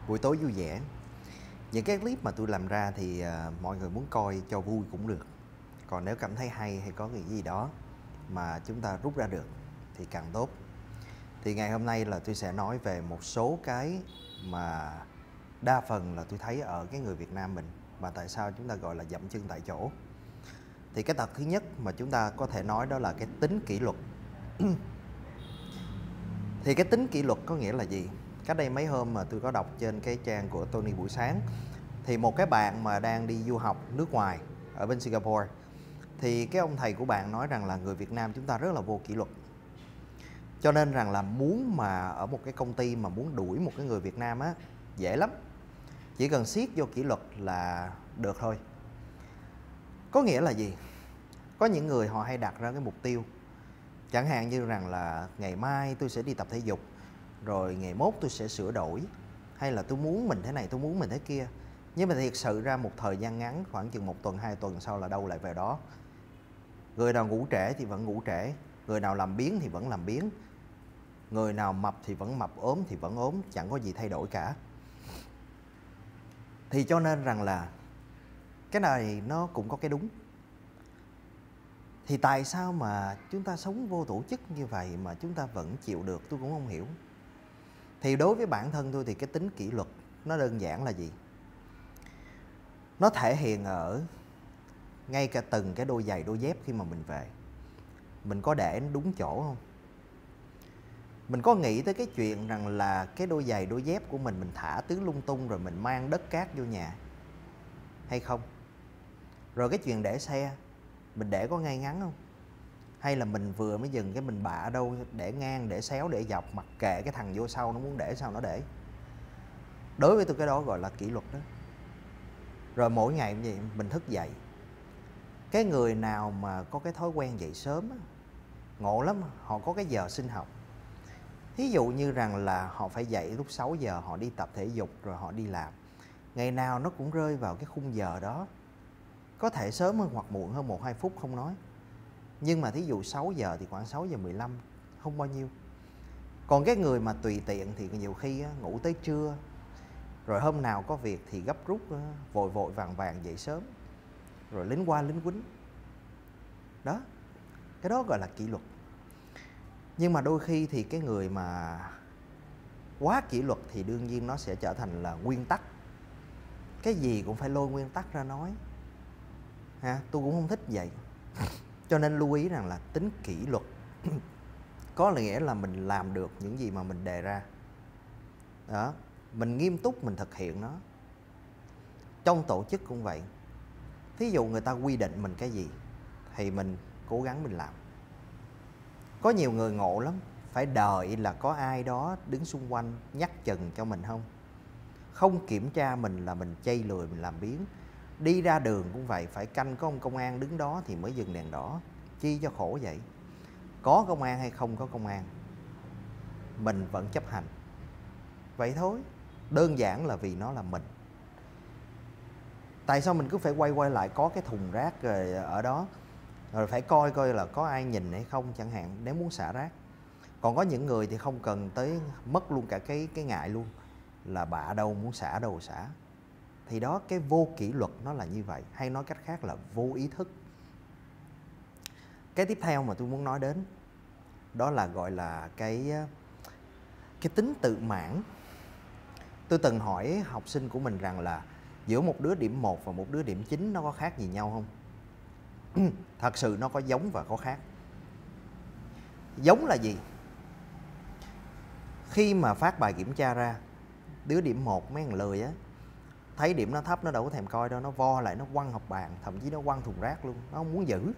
Buổi tối vui vẻ. Những cái clip mà tôi làm ra thì mọi người muốn coi cho vui cũng được. Còn nếu cảm thấy hay hay có cái gì đó mà chúng ta rút ra được thì càng tốt. Thì ngày hôm nay là tôi sẽ nói về một số cái mà đa phần là tôi thấy ở cái người Việt Nam mình, và tại sao chúng ta gọi là dậm chân tại chỗ. Thì cái tật thứ nhất mà chúng ta có thể nói đó là cái tính kỷ luật. Thì cái tính kỷ luật có nghĩa là gì? Cách đây mấy hôm mà tôi có đọc trên cái trang của Tony Buổi Sáng, thì một cái bạn mà đang đi du học nước ngoài ở bên Singapore, thì cái ông thầy của bạn nói rằng là người Việt Nam chúng ta rất là vô kỷ luật. Cho nên rằng là muốn mà ở một cái công ty mà muốn đuổi một cái người Việt Nam á, dễ lắm. Chỉ cần siết vô kỷ luật là được thôi. Có nghĩa là gì? Có những người họ hay đặt ra cái mục tiêu, chẳng hạn như rằng là ngày mai tôi sẽ đi tập thể dục, rồi ngày mốt tôi sẽ sửa đổi, hay là tôi muốn mình thế này, tôi muốn mình thế kia. Nhưng mà thiệt sự ra một thời gian ngắn, khoảng chừng 1 tuần, 2 tuần sau là đâu lại về đó. Người nào ngủ trễ thì vẫn ngủ trễ, người nào làm biếng thì vẫn làm biếng, người nào mập thì vẫn mập, ốm thì vẫn ốm, chẳng có gì thay đổi cả. Thì cho nên rằng là cái này nó cũng có cái đúng. Thì tại sao mà chúng ta sống vô tổ chức như vậy mà chúng ta vẫn chịu được, tôi cũng không hiểu. Thì đối với bản thân tôi thì cái tính kỷ luật nó đơn giản là gì? Nó thể hiện ở ngay cả từng cái đôi giày đôi dép khi mà mình về, mình có để nó đúng chỗ không? Mình có nghĩ tới cái chuyện rằng là cái đôi giày đôi dép của mình thả tứ lung tung rồi mình mang đất cát vô nhà hay không? Rồi cái chuyện để xe, mình để có ngay ngắn không? Hay là mình vừa mới dừng cái mình bạ đâu, để ngang, để xéo, để dọc, mặc kệ cái thằng vô sau nó muốn để sao nó để. Đối với tôi cái đó gọi là kỷ luật đó. Rồi mỗi ngày như vậy mình thức dậy. Cái người nào mà có cái thói quen dậy sớm á, ngộ lắm, họ có cái giờ sinh học. Thí dụ như rằng là họ phải dậy lúc 6 giờ, họ đi tập thể dục rồi họ đi làm. Ngày nào nó cũng rơi vào cái khung giờ đó. Có thể sớm hơn hoặc muộn hơn 1-2 phút không nói. Nhưng mà thí dụ 6 giờ thì khoảng 6 giờ 15, không bao nhiêu. Còn cái người mà tùy tiện thì nhiều khi á, ngủ tới trưa. Rồi hôm nào có việc thì gấp rút, vội vội vàng vàng dậy sớm. Rồi lính qua lính quýnh. Đó, cái đó gọi là kỷ luật. Nhưng mà đôi khi thì cái người mà quá kỷ luật thì đương nhiên nó sẽ trở thành là nguyên tắc. Cái gì cũng phải lôi nguyên tắc ra nói. Tôi cũng không thích vậy. Cho nên lưu ý rằng là tính kỷ luật có nghĩa là mình làm được những gì mà mình đề ra. Đó, mình nghiêm túc mình thực hiện nó. Trong tổ chức cũng vậy. Thí dụ người ta quy định mình cái gì thì mình cố gắng mình làm. Có nhiều người ngộ lắm, phải đợi là có ai đó đứng xung quanh nhắc chừng cho mình không. Không kiểm tra mình là mình chây lười, mình làm biếng. Đi ra đường cũng vậy, phải canh có ông công an đứng đó thì mới dừng đèn đỏ. Chi cho khổ vậy? Có công an hay không có công an, mình vẫn chấp hành. Vậy thôi, đơn giản là vì nó là mình. Tại sao mình cứ phải quay lại có cái thùng rác rồi ở đó, rồi phải coi là có ai nhìn hay không chẳng hạn, nếu muốn xả rác. Còn có những người thì không cần tới, mất luôn cả cái ngại luôn, là bạ đâu muốn xả đâu xả. Thì đó, cái vô kỷ luật nó là như vậy, hay nói cách khác là vô ý thức. Cái tiếp theo mà tôi muốn nói đến đó là gọi là cái tính tự mãn. Tôi từng hỏi học sinh của mình rằng là giữa một đứa điểm 1 và một đứa điểm 9 nó có khác gì nhau không? Thật sự nó có giống và có khác. Giống là gì? Khi mà phát bài kiểm tra ra, đứa điểm 1 mấy thằng lười á, thấy điểm nó thấp nó đâu có thèm coi đâu, nó vo lại, nó quăng học bàn, thậm chí nó quăng thùng rác luôn, nó không muốn giữ.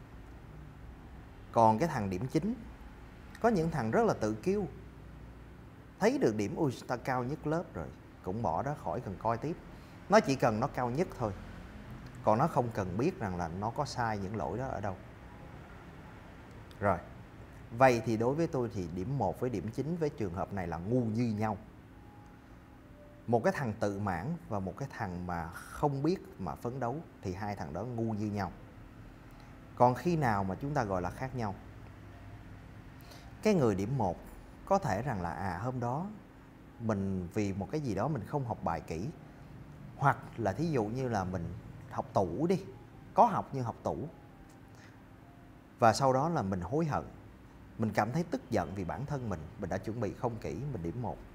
Còn cái thằng điểm 9, có những thằng rất là tự kiêu, thấy được điểm ui ta cao nhất lớp rồi, cũng bỏ đó khỏi cần coi tiếp. Nó chỉ cần nó cao nhất thôi, còn nó không cần biết rằng là nó có sai những lỗi đó ở đâu. Rồi, vậy thì đối với tôi thì điểm 1 với điểm 9 với trường hợp này là ngu như nhau. Một cái thằng tự mãn và một cái thằng mà không biết mà phấn đấu thì hai thằng đó ngu như nhau. Còn khi nào mà chúng ta gọi là khác nhau? Cái người điểm 1 có thể rằng là hôm đó mình vì một cái gì đó mình không học bài kỹ, hoặc là thí dụ như là mình học tủ đi, có học nhưng học tủ, và sau đó là mình hối hận, mình cảm thấy tức giận vì bản thân mình đã chuẩn bị không kỹ, mình điểm 1.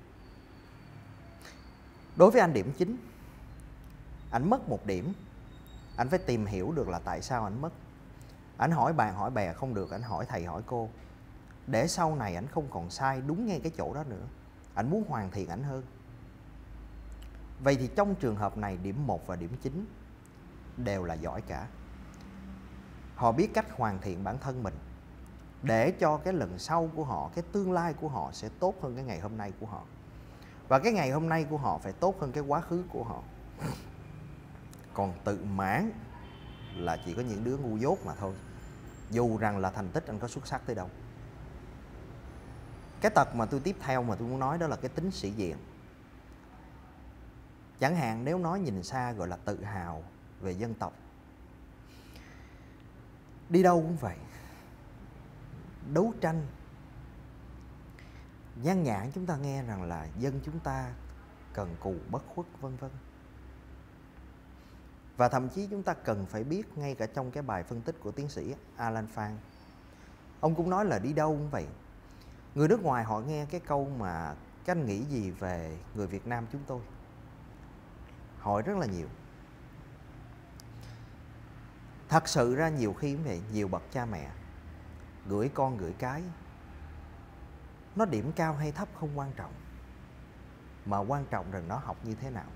Đối với anh điểm 9, anh mất 1 điểm, anh phải tìm hiểu được là tại sao anh mất. Anh hỏi bạn hỏi bè không được, anh hỏi thầy hỏi cô, để sau này anh không còn sai đúng ngay cái chỗ đó nữa. Anh muốn hoàn thiện ảnh hơn. Vậy thì trong trường hợp này, điểm 1 và điểm 9 đều là giỏi cả. Họ biết cách hoàn thiện bản thân mình để cho cái lần sau của họ, cái tương lai của họ sẽ tốt hơn cái ngày hôm nay của họ. Và cái ngày hôm nay của họ phải tốt hơn cái quá khứ của họ. Còn tự mãn là chỉ có những đứa ngu dốt mà thôi, dù rằng là thành tích anh có xuất sắc tới đâu. Cái tật mà tôi tiếp theo mà tôi muốn nói đó là cái tính sĩ diện. Chẳng hạn nếu nói nhìn xa gọi là tự hào về dân tộc. Đi đâu cũng vậy, đấu tranh, nhan nhản chúng ta nghe rằng là dân chúng ta cần cù bất khuất vân vân. Và thậm chí chúng ta cần phải biết, ngay cả trong cái bài phân tích của tiến sĩ Alan Phan, ông cũng nói là đi đâu cũng vậy. Người nước ngoài họ nghe cái câu mà các anh nghĩ gì về người Việt Nam chúng tôi, hỏi rất là nhiều. Thật sự ra nhiều khi cũng vậy, nhiều bậc cha mẹ gửi con gửi cái, nó điểm cao hay thấp không quan trọng, mà quan trọng rằng nó học như thế nào.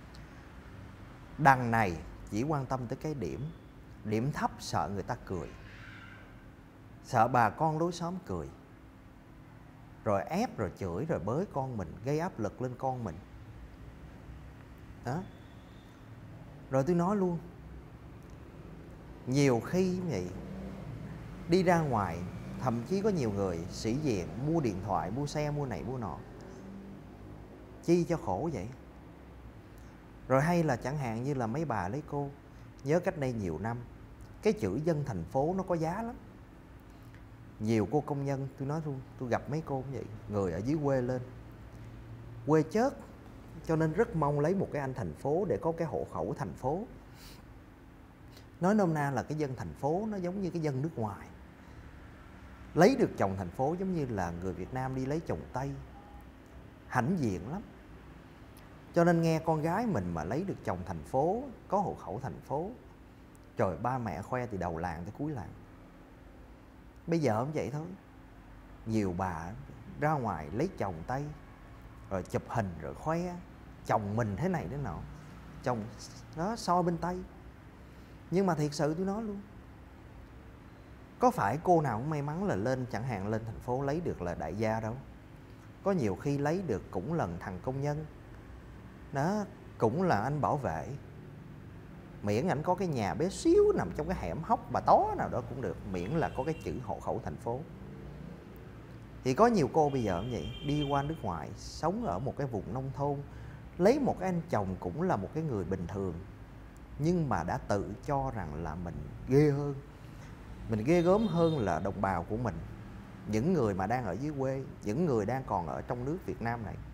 Đằng này chỉ quan tâm tới cái điểm thấp sợ người ta cười, sợ bà con lối xóm cười, rồi ép rồi chửi rồi bới con mình, gây áp lực lên con mình đó. Rồi tôi nói luôn, nhiều khi vậy, đi ra ngoài thậm chí có nhiều người sĩ diện, mua điện thoại, mua xe, mua này mua nọ, chi cho khổ vậy. Rồi hay là chẳng hạn như là mấy bà lấy cô, nhớ cách đây nhiều năm, cái chữ dân thành phố nó có giá lắm. Nhiều cô công nhân, tôi nói luôn, tôi gặp mấy cô cũng vậy, người ở dưới quê lên, quê chớt, cho nên rất mong lấy một cái anh thành phố để có cái hộ khẩu thành phố. Nói nôm na là cái dân thành phố nó giống như cái dân nước ngoài, lấy được chồng thành phố giống như là người Việt Nam đi lấy chồng Tây, hãnh diện lắm. Cho nên nghe con gái mình mà lấy được chồng thành phố, có hộ khẩu thành phố, trời, ba mẹ khoe từ đầu làng tới cuối làng. Bây giờ cũng vậy thôi, nhiều bà ra ngoài lấy chồng Tây, rồi chụp hình rồi khoe chồng mình thế này thế nọ, chồng đó soi bên Tây. Nhưng mà thiệt sự tôi nói luôn, có phải cô nào cũng may mắn là lên, chẳng hạn lên thành phố lấy được là đại gia đâu. Có nhiều khi lấy được cũng là thằng công nhân đó, cũng là anh bảo vệ, miễn ảnh có cái nhà bé xíu nằm trong cái hẻm hóc Bà Tó nào đó cũng được, miễn là có cái chữ hộ khẩu thành phố. Thì có nhiều cô bây giờ cũng vậy, đi qua nước ngoài, sống ở một cái vùng nông thôn, lấy một cái anh chồng cũng là một cái người bình thường, nhưng mà đã tự cho rằng là mình ghê hơn, mình ghê gớm hơn là đồng bào của mình, những người mà đang ở dưới quê, những người đang còn ở trong nước Việt Nam này.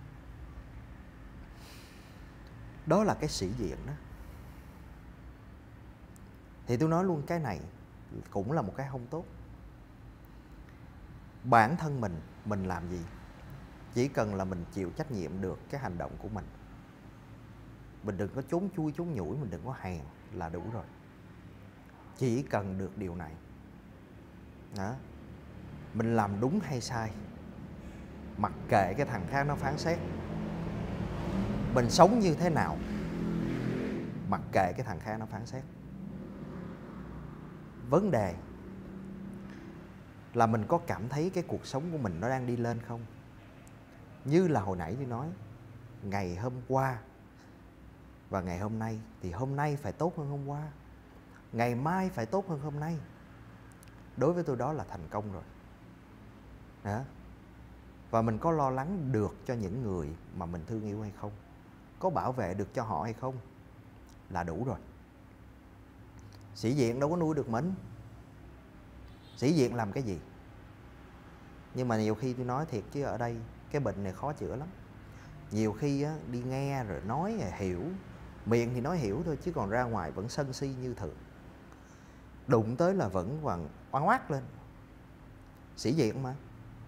Đó là cái sĩ diện đó. Thì tôi nói luôn, cái này cũng là một cái không tốt. Bản thân mình làm gì, chỉ cần là mình chịu trách nhiệm được cái hành động của mình. Mình đừng có trốn chui trốn nhủi, mình đừng có hèn là đủ rồi. Chỉ cần được điều này đó. Mình làm đúng hay sai, mặc kệ cái thằng khác nó phán xét. Mình sống như thế nào, mặc kệ cái thằng khác nó phán xét. Vấn đề là mình có cảm thấy cái cuộc sống của mình nó đang đi lên không? Như là hồi nãy tôi nói, ngày hôm qua và ngày hôm nay, thì hôm nay phải tốt hơn hôm qua, ngày mai phải tốt hơn hôm nay. Đối với tôi đó là thành công rồi đó. Và mình có lo lắng được cho những người mà mình thương yêu hay không, có bảo vệ được cho họ hay không, là đủ rồi. Sĩ diện đâu có nuôi được mình. Sĩ diện làm cái gì? Nhưng mà nhiều khi tôi nói thiệt chứ ở đây cái bệnh này khó chữa lắm. Nhiều khi á, đi nghe rồi nói rồi hiểu, miệng thì nói hiểu thôi chứ còn ra ngoài vẫn sân si như thường, đụng tới là vẫn còn oán oát lên, sĩ diện mà.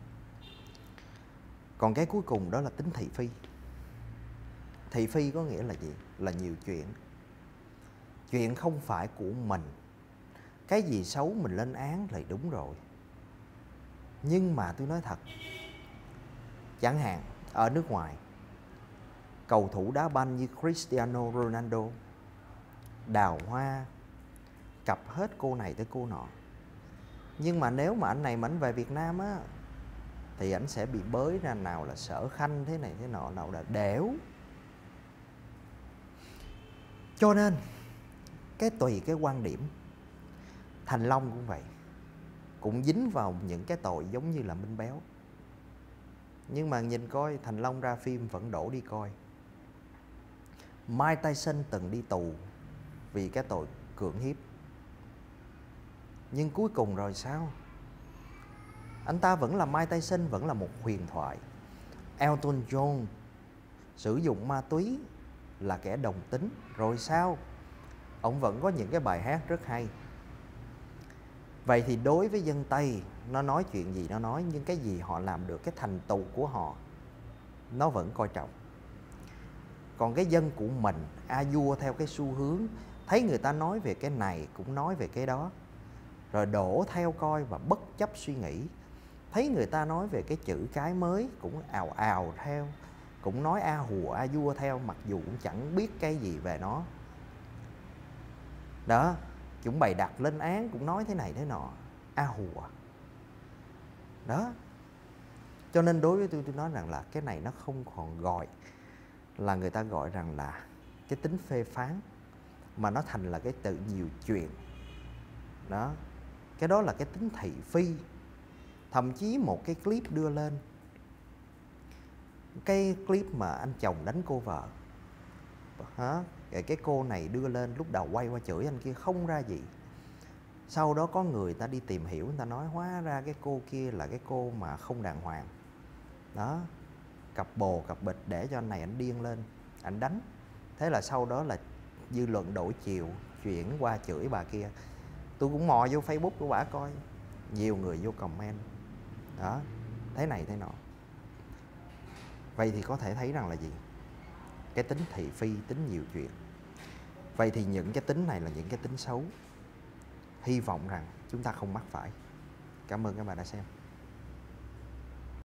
Còn cái cuối cùng đó là tính thị phi. Thị phi có nghĩa là gì? Là nhiều chuyện. Chuyện không phải của mình, cái gì xấu mình lên án là đúng rồi. Nhưng mà tôi nói thật, chẳng hạn ở nước ngoài, cầu thủ đá banh như Cristiano Ronaldo đào hoa, cặp hết cô này tới cô nọ. Nhưng mà nếu mà anh này mà anh về Việt Nam á, thì anh sẽ bị bới ra, nào là Sở Khanh thế này thế nọ, nào là đẻo. Cho nên cái tùy cái quan điểm. Thành Long cũng vậy, cũng dính vào những cái tội giống như là Minh Béo. Nhưng mà nhìn coi, Thành Long ra phim vẫn đổ đi coi. Mike Tyson từng đi tù vì cái tội cưỡng hiếp. Nhưng cuối cùng rồi sao? Anh ta vẫn là Mike Tyson, vẫn là một huyền thoại. Elton John sử dụng ma túy là kẻ đồng tính, rồi sao? Ông vẫn có những cái bài hát rất hay. Vậy thì đối với dân Tây, nó nói chuyện gì nó nói, nhưng cái gì họ làm được, cái thành tựu của họ, nó vẫn coi trọng. Còn cái dân của mình a vua theo cái xu hướng, thấy người ta nói về cái này cũng nói về cái đó, rồi đổ theo coi và bất chấp suy nghĩ. Thấy người ta nói về cái chữ cái mới cũng ào ào theo, cũng nói a hùa a vua theo, mặc dù cũng chẳng biết cái gì về nó. Đó, chúng bày đặt lên án cũng nói thế này thế nọ, a hùa. Đó. Cho nên đối với tôi nói rằng là cái này nó không còn gọi là, người ta gọi rằng là cái tính phê phán, mà nó thành là cái tự nhiều chuyện. Đó. Cái đó là cái tính thị phi. Thậm chí một cái clip đưa lên, cái clip mà anh chồng đánh cô vợ, cái cô này đưa lên, lúc đầu quay qua chửi anh kia không ra gì. Sau đó có người ta đi tìm hiểu, người ta nói hóa ra cái cô kia là cái cô mà không đàng hoàng. Đó, cặp bồ cặp bịch để cho anh này anh điên lên, anh đánh. Thế là sau đó là dư luận đổi chiều, chuyển qua chửi bà kia. Tôi cũng mò vô Facebook của bà coi, nhiều người vô comment. Đó, thế này thế nọ. Vậy thì có thể thấy rằng là gì? Cái tính thị phi, tính nhiều chuyện. Vậy thì những cái tính này là những cái tính xấu. Hy vọng rằng chúng ta không mắc phải. Cảm ơn các bạn đã xem.